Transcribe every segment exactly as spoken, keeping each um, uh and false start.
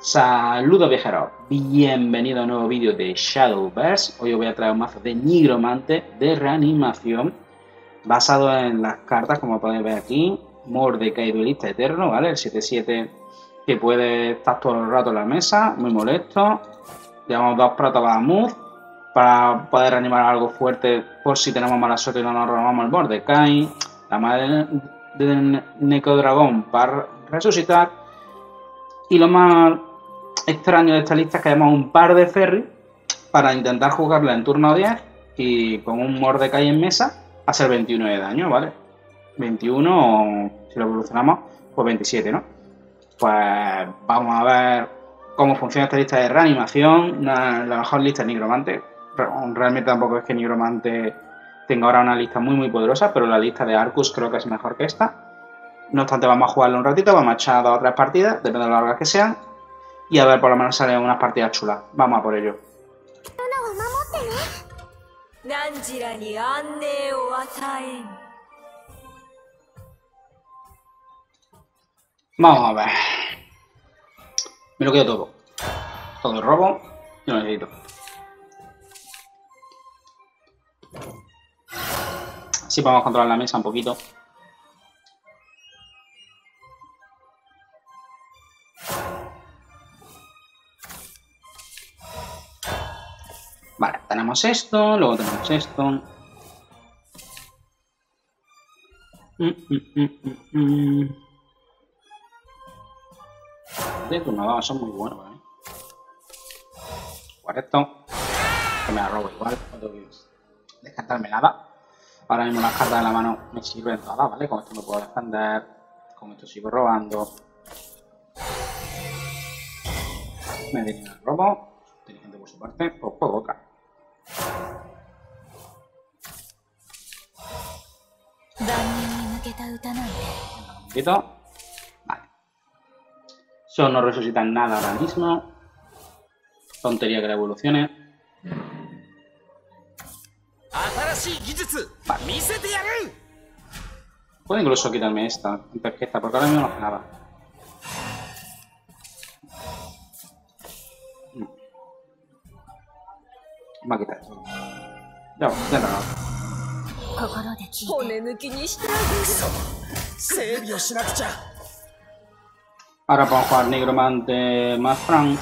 Saludos viajeros, bienvenido a un nuevo vídeo de Shadowverse. Hoy os voy a traer un mazo de Nigromante de reanimación basado en las cartas, como podéis ver aquí. Mordecai, duelista eterno, ¿vale? El siete siete que puede estar todo el rato en la mesa, muy molesto. Llevamos dos Protobahamut para poder reanimar algo fuerte por si tenemos mala suerte y no nos robamos el Mordecai. La madre del Necrodragón para resucitar. Y lo más extraño de esta lista es que tenemos un par de ferry para intentar jugarla en turno diez y con un Mordecai en mesa hacer veintiuno de daño, ¿vale? veintiuno, o si lo evolucionamos, pues veintisiete, ¿no? Pues vamos a ver cómo funciona esta lista de reanimación. Una, la mejor lista es Nigromante. Realmente tampoco es que Nigromante tenga ahora una lista muy muy poderosa, pero la lista de Arcus creo que es mejor que esta. No obstante, vamos a jugarlo un ratito, vamos a echar dos o tres partidas, depende de lo largas que sean. Y a ver, por lo menos salen unas partidas chulas. Vamos a por ello. Vamos a ver. Me lo quedo todo. Todo el robo. Yo lo necesito. Así podemos controlar la mesa un poquito. Vale, tenemos esto, luego tenemos esto. Mm, mm, mm, mm, mm. De turno dos son muy buenos, ¿eh? Jugar esto. Que me la robo igual, no tengo que descartarme nada. Ahora mismo las cartas de la mano me sirven todas, ¿vale? Con esto me puedo defender. Con esto sigo robando. Me dirigen el robo. Inteligente por su parte. Pues juego otra. Un poquito. Vale. Eso no resucita nada ahora mismo. Tontería que la evolucione. Vale. Puedo incluso quitarme esta antes que esta, porque ahora mismo no hace nada. Va a quitar esto. Ya, ya no. Ahora podemos jugar Nigromante más Frank.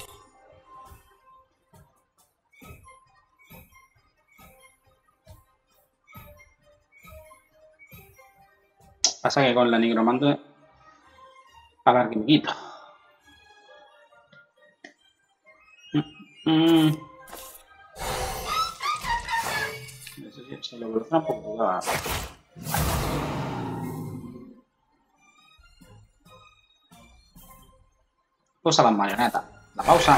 Pasa que con la Nigromante a ver qué me quito. Mm, mm. Se lo evoluciona un poco. Va. Usa las marionetas. La pausa.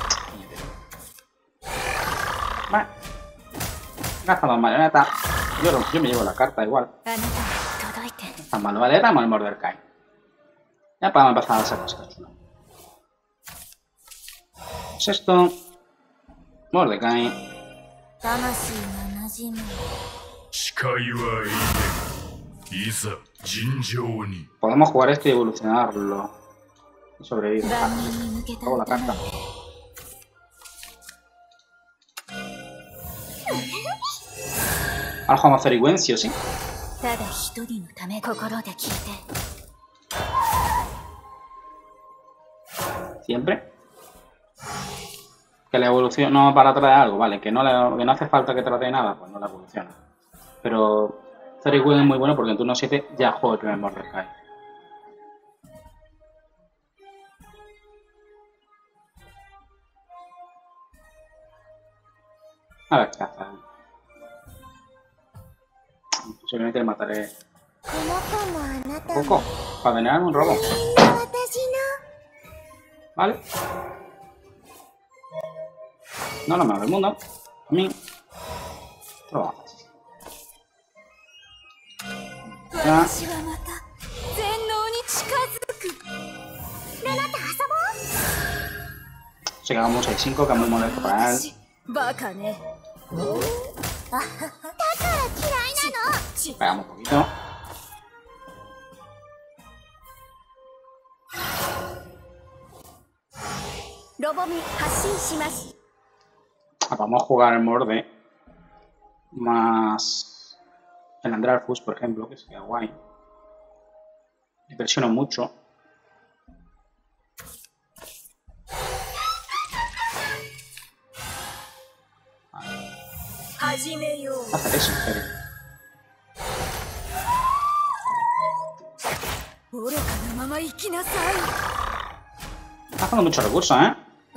Vale. Gasta las marionetas. Yo, yo me llevo la carta igual. Tan mal, vale, damos el Mordecai. Ya podemos empezar a hacer cosas chulas. Es esto. Mordecai. Podemos jugar esto y evolucionarlo. Y sobrevivir. Hago la carta. Ahora jugamos a Cerigüencio, ¿sí? Siempre. Que la evolución no para traer algo, vale, que no, le, que no hace falta que trate nada, pues no la evoluciona. Pero Cerigüen es muy bueno porque en turno siete ya juego el primer Mordecai. A ver qué hace. Posiblemente le mataré un poco para venerar un robo. Vale. No lo mejor del mundo. A mí. Trabajo. Ya. Se quedamos seis cinco, que es muy molesto para él. Pegamos un poquito. Ah, vamos a jugar el Morde más el Andrarfus, por ejemplo, que sería guay. Me presiono mucho. Hacer eso, en serio. Está haciendo muchos recursos, ¿eh?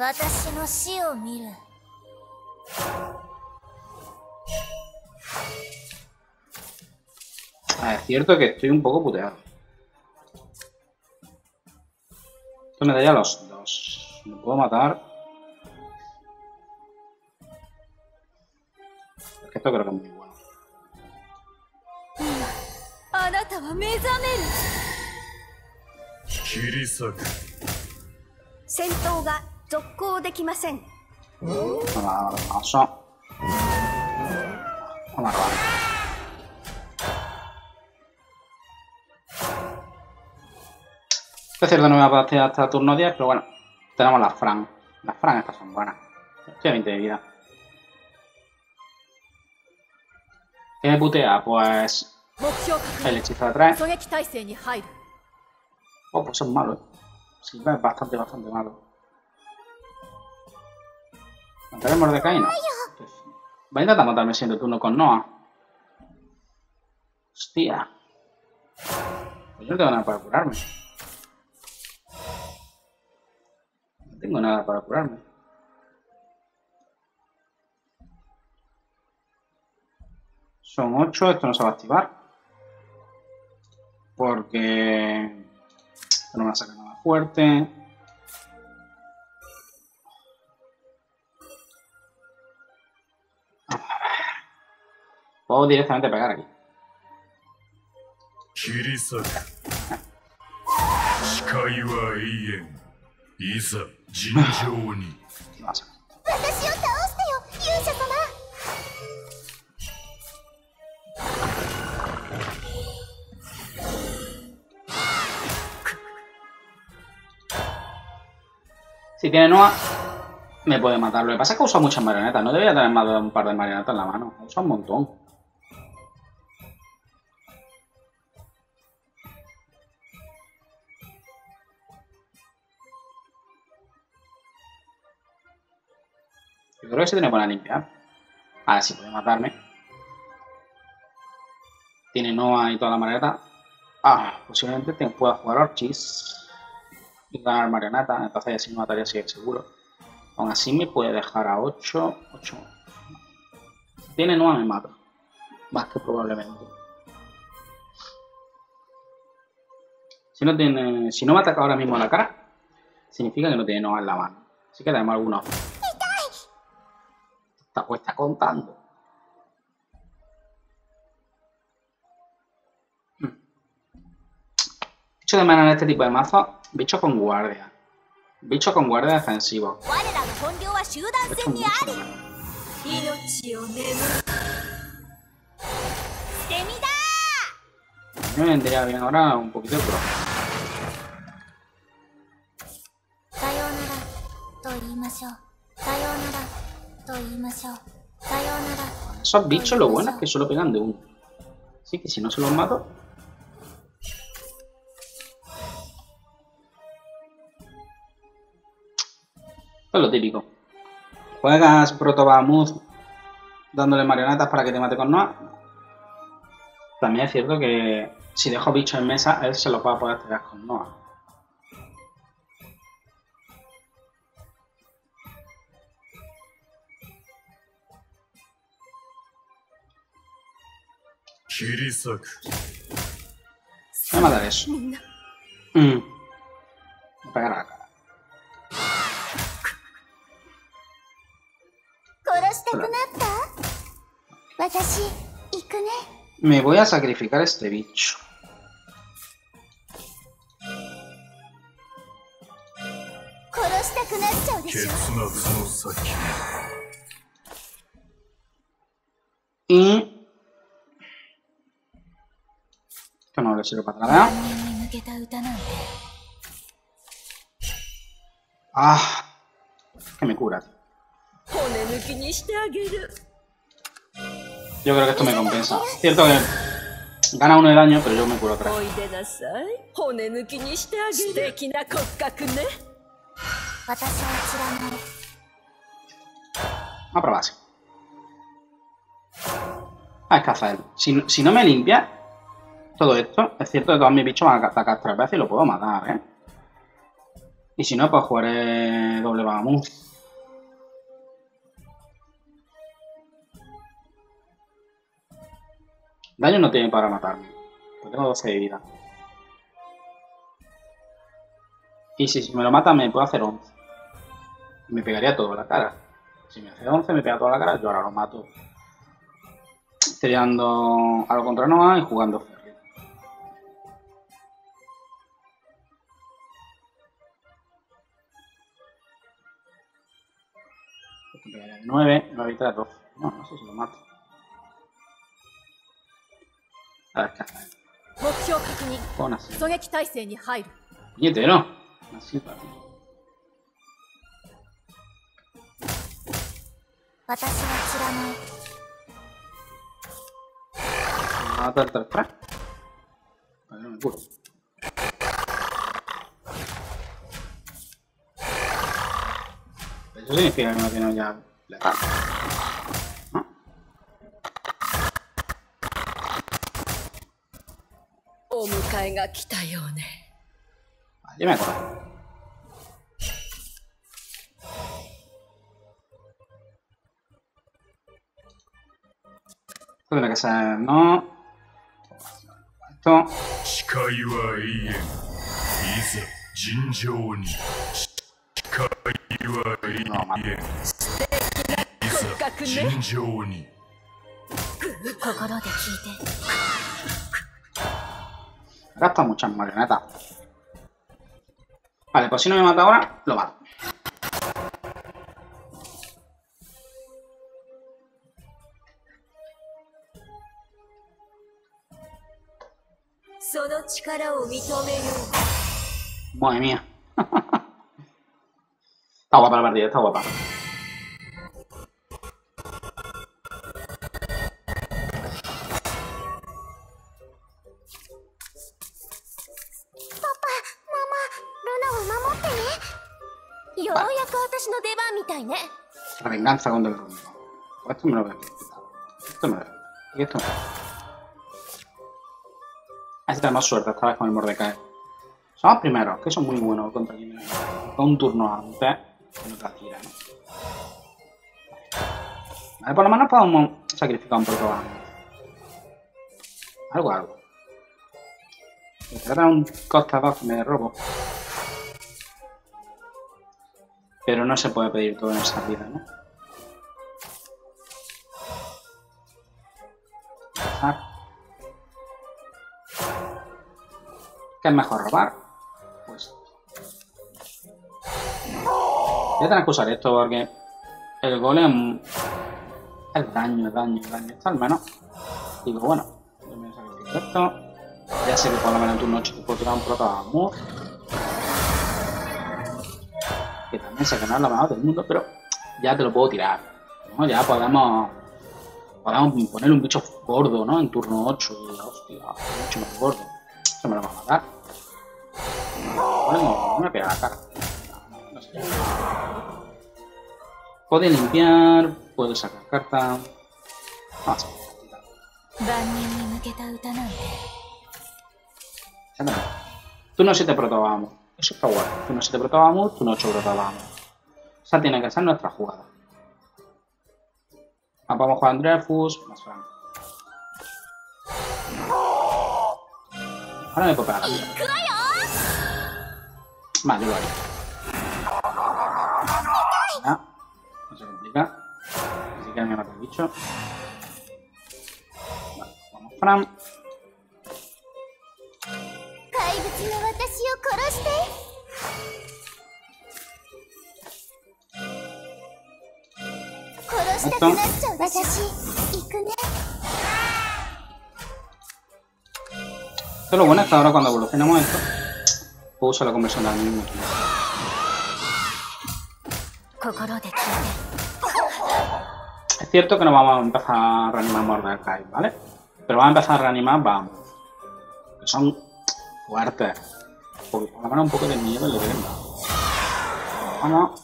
Ah, es cierto que estoy un poco puteado. Esto me da ya los dos. ¿Me puedo matar? Es que esto creo que es muy bueno. Vamos a paso. Vamos a robar. Es cierto, no me va a aparecer hasta turno diez, pero bueno, tenemos las Fran. Las Fran estas son buenas. Estoy a veinte de vida. ¿Qué me putea? Pues el hechizo de tres. Oh, pues es malo, ¿eh? Sí, es bastante, bastante malo. ¿Mantener Mordecai? No. Voy a intentar matarme el siguiente turno con Noah. Hostia. Pues yo no tengo nada para curarme. No tengo nada para curarme. Son ocho, esto no se va a activar. Porque no me va a sacar nada fuerte. Puedo directamente pegar aquí. Si tiene Noah, me puede matar. Lo que pasa es que usa muchas marionetas. No debería tener más de un par de marionetas en la mano. Usa un montón. Yo creo que se tiene que poner a limpiar. Ahora sí puede matarme. Tiene Noah y toda la marioneta. Ah, posiblemente te pueda jugar Orchis y ganar marioneta. Entonces así me mataría si es seguro. Aún así me puede dejar a ocho. ocho. Si tiene Noah me mata. Más que probablemente. Si no tiene. Si no me ataca ahora mismo a la cara, significa que no tiene Noah en la mano. Así que tenemos algunos. Está, pues está contando. Bicho de mana en este tipo de mazo, bicho con guardia. Bicho con guardia defensivo. Bicho mucho de mana. Me vendría bien ahora un poquito de pro. Esos bichos lo bueno es que solo pegan de uno. Así que si no se los mato... Esto es lo típico. Juegas Proto Bahamut dándole marionetas para que te mate con Noah. También es cierto que si dejo bichos en mesa, él se los va a poder pegar con Noah. Voy a matar eso. Mm. Voy a pegar a la cara. Me voy a sacrificar a este bicho. Y... esto no le sirve para nada. Ah. que me cura. Yo creo que esto me compensa. Cierto que gana uno de daño, pero yo me curo tres. Vamos a probar así. Ah, es caza él. Si, si no me limpia todo esto, es cierto que todos mis bichos van a atacar tres veces y lo puedo matar, ¿eh? Y si no, pues jugaré doble Bahamut. Daño no tiene para matarme. Pues tengo doce de vida. Y si, si me lo mata, me puedo hacer once. Y me pegaría todo en la cara. Si me hace once, me pega toda la cara. Yo ahora lo mato. Tirando a lo contra Noah y jugando Ferry. nueve, nueve y tres, doce. No, no sé si lo mato. A ver qué hace. Pon así. Puñetero. Así para ti. Matar tres tres. Para que no me curo. Eso significa que no tiene ya letal. ¿No? Vale, ya me acuerdo. Esto tiene que ser, ¿no? Esto. No, mato. Gasta muchas marionetas. Vale, pues si no me mata ahora, lo mato. Madre mía. Está guapa la partida, está guapa. La venganza contra el rumbo. Esto me lo voy a quitar. Esto me lo voy a quitar. Y esto me lo voy a quitar. Así tenemos suerte esta vez con el Mordecai. Somos primeros, que son muy buenos contra quien viene. Con un turno antes, que no te la tira, ¿no? Vale, por lo menos podemos sacrificar un poco más. Algo, algo. Me trata un costa dos, me robo. Pero no se puede pedir todo en esa vida, ¿no? ¿Qué es mejor robar? Pues voy a tener que usar esto porque el golem es daño, daño, daño. Esto al menos digo, bueno, yo me sacrifico esto. Ya sé que por lo menos en turno ocho te puedo tirar un proto Bahamut. Que también sé que no es lo mejor del mundo, pero ya te lo puedo tirar, ¿no? Ya podemos podemos ponerle un bicho gordo, ¿no? En turno ocho, y hostia, mucho más gordo. Eso me lo va a matar. No, no, no me pega la cara. No, no sé. Puedo limpiar, puedo sacar carta. Vamos a ver. Tú no se te protabamos. Eso está guay. Tú no se te protabamos, tú no ocho protabamos. Esa tiene que ser nuestra jugada. Vamos a jugar a Andreafus, más franco. Ahora me puedo pegar la vida. Vale, yo lo haré. Ya. No se complica. Ni siquiera me mata el bicho. Vale, vamos Fran. Esto. Esto lo bueno es que ahora cuando evolucionemos esto, puedo usar la conversión del mismo equipo. Es cierto que no vamos a empezar a reanimar Mordecai, ¿vale? Pero vamos a empezar a reanimar, vamos. Que son fuertes. Porque por lo menos un poco de miedo le deben dar. Vamos.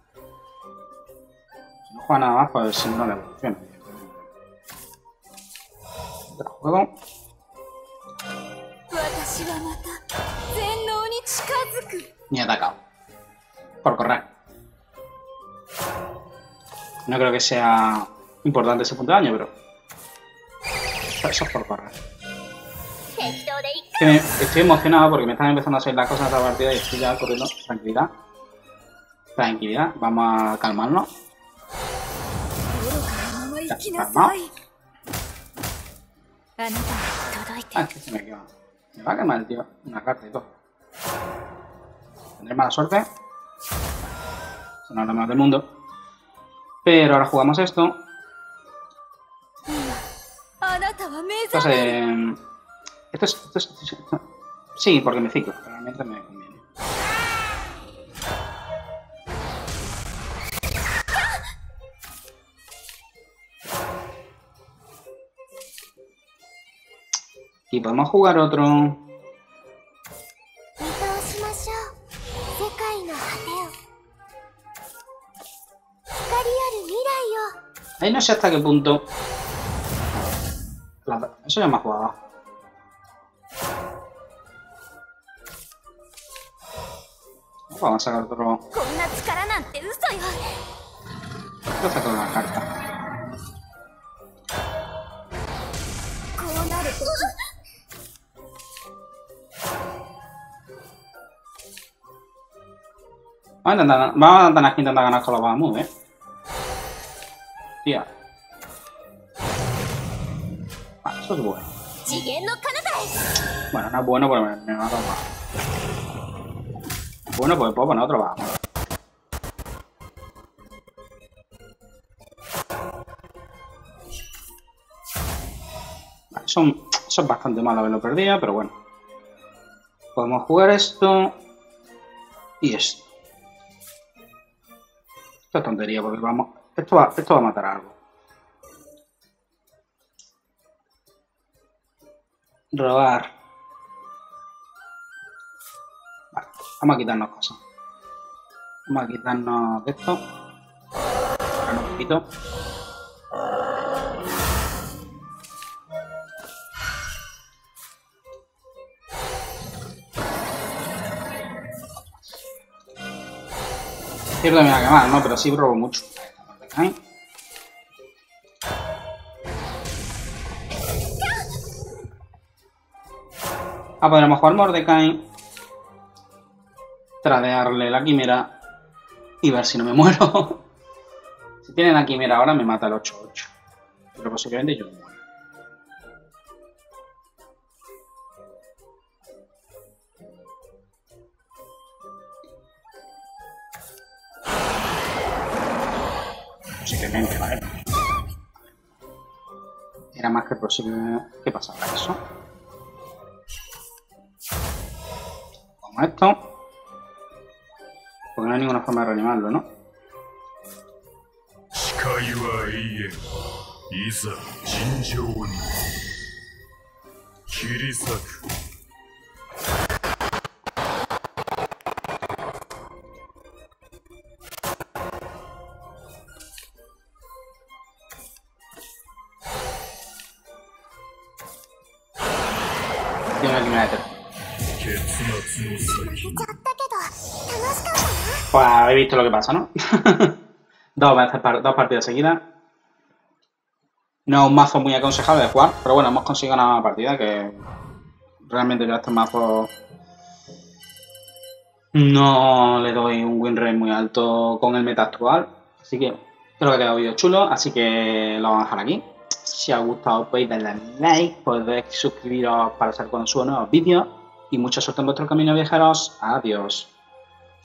Si no juega nada más, pues si no le evoluciona. Otro juego. Ni atacado. Por correr. No creo que sea importante ese punto de daño, pero... Eso es por correr. Que me, estoy emocionado porque me están empezando a salir las cosas de esta partida y estoy ya corriendo. Tranquilidad. Tranquilidad. Vamos a calmarnos. Ya, calmado. Ah, es que se me quema. Me va a quemar el tío. Una carta y todo. Tendré mala suerte. Son los más del mundo. Pero ahora jugamos esto. Entonces, esto es, esto es, esto es, sí, porque me ciclo. Realmente me conviene. Y podemos jugar otro. Ahí no sé hasta qué punto. Eso ya me ha jugado. Vamos a sacar otro. Voy a sacar una carta. Vamos a intentar, vamos a intentar, intentar ganar con los Bahamut, eh. Tía. Ah, eso es bueno. Bueno, no es bueno, pero me, me mata más. Bueno, pues puedo poner otro Bahamut. Vale, son, eso es bastante malo haberlo perdido, pero bueno. Podemos jugar esto y esto. Esto es tontería, porque vamos. Esto va, esto va a matar algo. Robar. Vale, vamos a quitarnos cosas. Vamos a quitarnos de esto. Ahora un poquito. Es cierto que me va a quemar, ¿no? Pero sí robo mucho. ¿Eh? Ah, podremos jugar Mordecai, tradearle la quimera y ver si no me muero. Si tiene la quimera ahora me mata el ocho ocho. Pero posiblemente yo me muero. Posiblemente, vale. Era más que posible que pasara eso. Como esto. Porque no hay ninguna forma de reanimarlo, ¿no? Tiene una quimera de tercero. Pues habéis visto lo que pasa, ¿no? dos, veces, dos partidas seguidas. No es un mazo muy aconsejable de jugar, pero bueno, hemos conseguido ganar una partida que realmente yo a este mazo no le doy un win rate muy alto con el meta actual. Así que creo que ha quedado vídeo chulo, así que lo vamos a dejar aquí. Si os ha gustado podéis darle a like, podéis suscribiros para saber cuando subo nuevos vídeos y mucha suerte en vuestro camino, viajeros. Adiós.